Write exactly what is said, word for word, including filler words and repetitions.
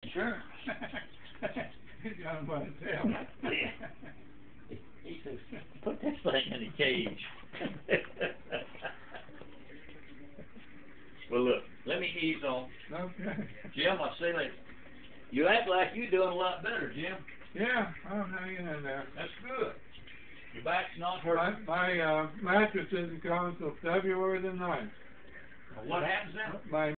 Sure. He's got him by the tail. He says, put this thing in a cage. Well, look, let me ease on. Okay. Jim, I'll say later. You act like you're doing a lot better, Jim. Yeah, I'm hanging in there. That's good. Your back's not My, hurting. my uh, mattress isn't coming until February the ninth. What happens then? My